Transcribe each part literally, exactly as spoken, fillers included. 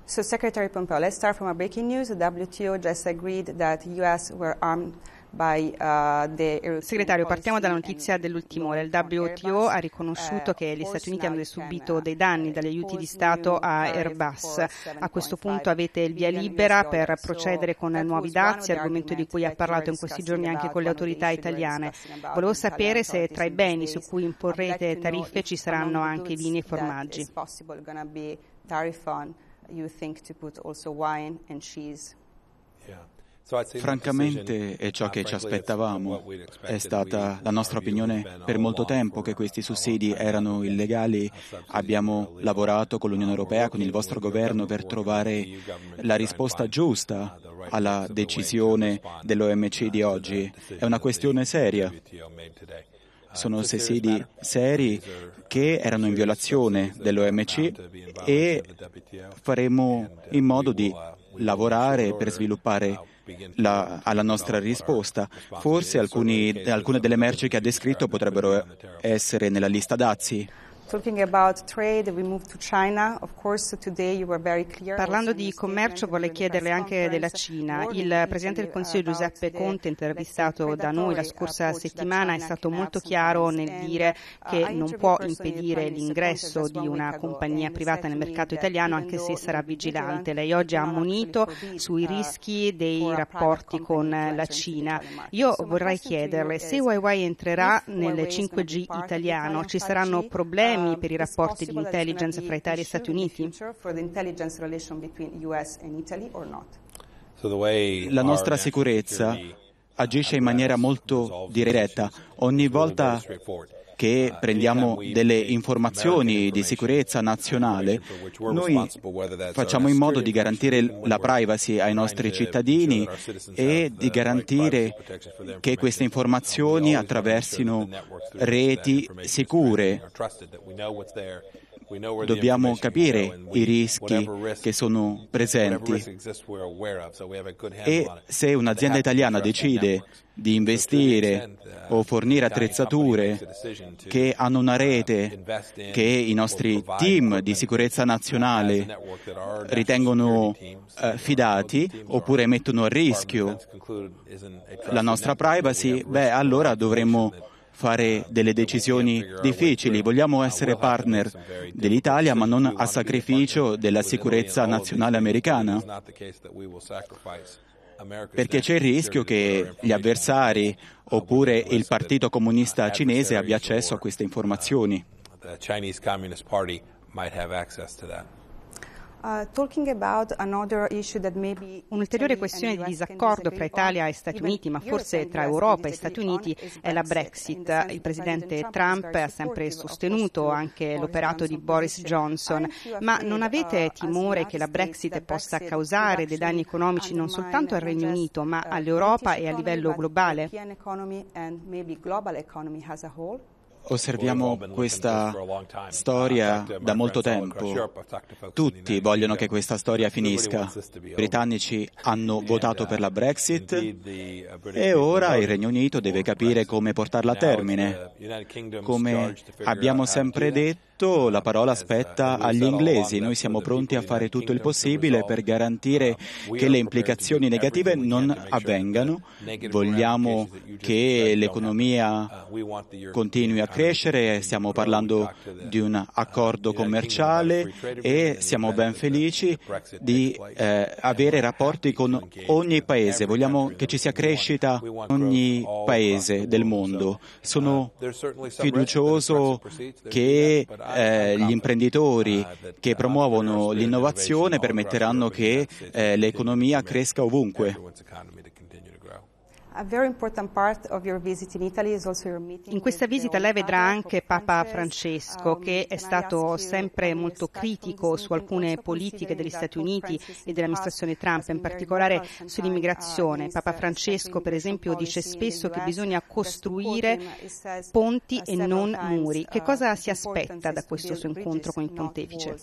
So Secretary Pompeo, let's start from a breaking news. The W T O just agreed that the U S were armed by uh, the Segretario, partiamo dalla notizia dell'ultima ora. Il W T O ha riconosciuto che gli Stati Uniti hanno subito dei danni dagli aiuti di Stato a Airbus. A questo punto avete il via libera per procedere con nuovi dazi, argomento di cui ha parlato in questi giorni anche con le autorità italiane. Volevo sapere se tra i beni su cui imporrete tariffe ci saranno anche vini e formaggi. You think to put also wine and cheese? Francamente è ciò che ci aspettavamo. È stata la nostra opinione per molto tempo che questi sussidi erano illegali. Abbiamo lavorato con l'Unione Europea, con il vostro governo, per trovare la risposta giusta alla decisione dell'O M C di oggi. È una questione seria. Sono sussidi seri che erano in violazione dell'O M C e faremo in modo di lavorare per sviluppare la, alla nostra risposta. Forse alcuni, alcune delle merci che ha descritto potrebbero essere nella lista dazi. Parlando di commercio, vorrei chiederle anche della Cina. Il Presidente del Consiglio Giuseppe Conte, intervistato da noi la scorsa settimana, è stato molto chiaro nel dire che non può impedire l'ingresso di una compagnia privata nel mercato italiano, anche se sarà vigilante. Lei oggi ha ammonito sui rischi dei rapporti con la Cina. Io vorrei chiederle, se Huawei entrerà nel cinque G italiano, ci saranno problemi per i rapporti di intelligence fra Italia e Stati Uniti? La nostra sicurezza agisce in maniera molto diretta. Ogni volta che prendiamo delle informazioni di sicurezza nazionale, noi facciamo in modo di garantire la privacy ai nostri cittadini e di garantire che queste informazioni attraversino reti sicure. Dobbiamo capire i rischi che sono presenti e se un'azienda italiana decide di investire o fornire attrezzature che hanno una rete che i nostri team di sicurezza nazionale ritengono eh, fidati oppure mettono a rischio la nostra privacy, beh, allora dovremmo fare delle decisioni difficili. Vogliamo essere partner dell'Italia, ma non a sacrificio della sicurezza nazionale americana, perché c'è il rischio che gli avversari oppure il Partito Comunista Cinese abbia accesso a queste informazioni. Un'ulteriore questione di disaccordo fra Italia e Stati Uniti, ma forse tra Europa e Stati Uniti, è la Brexit. Il presidente Trump ha sempre sostenuto anche l'operato di Boris Johnson, ma non avete timore che la Brexit possa causare dei danni economici non soltanto al Regno Unito, ma all'Europa e a livello globale? Osserviamo questa storia da molto tempo. Tutti vogliono che questa storia finisca. I britannici hanno votato per la Brexit e ora il Regno Unito deve capire come portarla a termine. Come abbiamo sempre detto, la parola spetta agli inglesi. Noi siamo pronti a fare tutto il possibile per garantire che le implicazioni negative non avvengano. Vogliamo che l'economia continui a crescere, stiamo parlando di un accordo commerciale e siamo ben felici di eh, avere rapporti con ogni paese. Vogliamo che ci sia crescita in ogni paese del mondo. Sono fiducioso che eh, gli imprenditori che promuovono l'innovazione permetteranno che eh, l'economia cresca ovunque. In questa visita lei vedrà anche Papa Francesco, che è stato sempre molto critico su alcune politiche degli Stati Uniti e dell'amministrazione Trump, in particolare sull'immigrazione. Papa Francesco, per esempio, dice spesso che bisogna costruire ponti e non muri. Che cosa si aspetta da questo suo incontro con il Pontefice?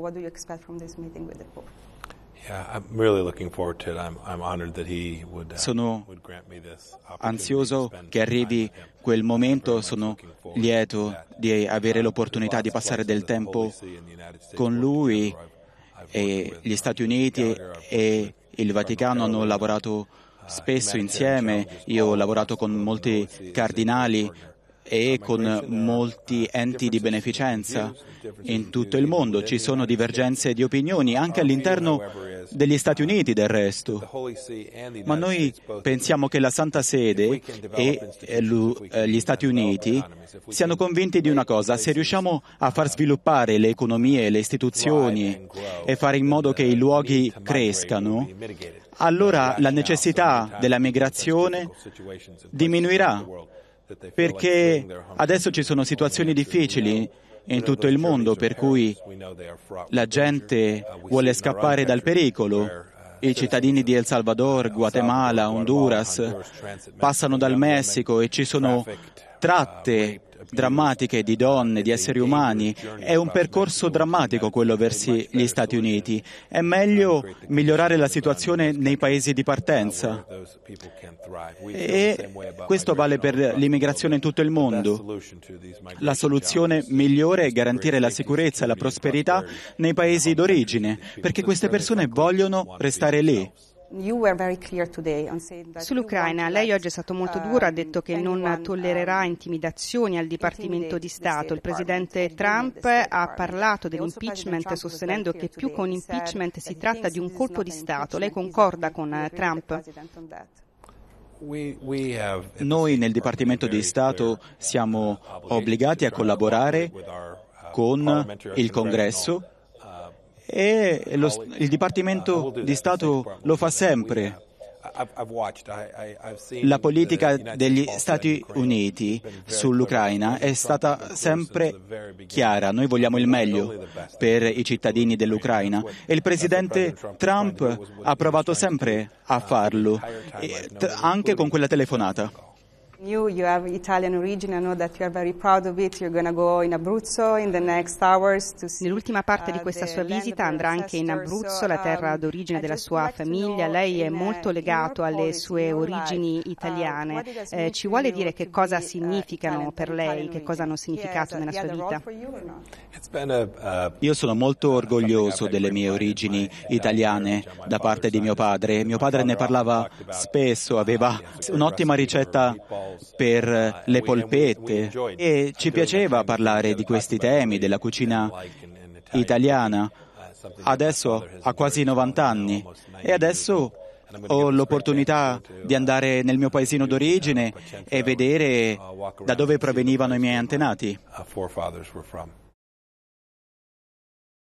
Sono ansioso che arrivi quel momento, sono lieto di avere l'opportunità di passare del tempo con lui e gli Stati Uniti e il Vaticano hanno lavorato spesso insieme. Io ho lavorato con molti cardinali e con molti enti di beneficenza in tutto il mondo. Ci sono divergenze di opinioni anche all'interno degli Stati Uniti, del resto. Ma noi pensiamo che la Santa Sede e gli Stati Uniti siano convinti di una cosa: se riusciamo a far sviluppare le economie e le istituzioni e fare in modo che i luoghi crescano, allora la necessità della migrazione diminuirà. Perché adesso ci sono situazioni difficili in tutto il mondo, per cui la gente vuole scappare dal pericolo. I cittadini di El Salvador, Guatemala, Honduras passano dal Messico e ci sono tratte drammatiche di donne, di esseri umani. È un percorso drammatico quello verso gli Stati Uniti. È meglio migliorare la situazione nei paesi di partenza. E questo vale per l'immigrazione in tutto il mondo. La soluzione migliore è garantire la sicurezza e la prosperità nei paesi d'origine, perché queste persone vogliono restare lì. Sull'Ucraina, lei oggi è stato molto duro, ha detto che non tollererà intimidazioni al Dipartimento di Stato. Il presidente Trump ha parlato dell'impeachment sostenendo che più che un impeachment si tratta di un colpo di Stato. Lei concorda con Trump? Noi nel Dipartimento di Stato siamo obbligati a collaborare con il Congresso e lo, il Dipartimento di Stato lo fa sempre. La politica degli Stati Uniti sull'Ucraina è stata sempre chiara. Noi vogliamo il meglio per i cittadini dell'Ucraina e il presidente Trump ha provato sempre a farlo, anche con quella telefonata. You, you have Italian origin. I know that you are very proud of it. You're going to go in Abruzzo in the next hours to see. Nell'ultima parte di questa sua visita andrà anche in Abruzzo, la terra d'origine della sua famiglia. Lei è molto legato alle sue origini italiane. Eh, ci vuole dire che cosa significano per lei, che cosa hanno significato nella sua vita? Io sono molto orgoglioso delle mie origini italiane da parte di mio padre. Mio padre ne parlava spesso, aveva un'ottima ricetta per le polpette e ci piaceva parlare di questi temi, della cucina italiana. Adesso ha quasi novanta anni e adesso ho l'opportunità di andare nel mio paesino d'origine e vedere da dove provenivano i miei antenati.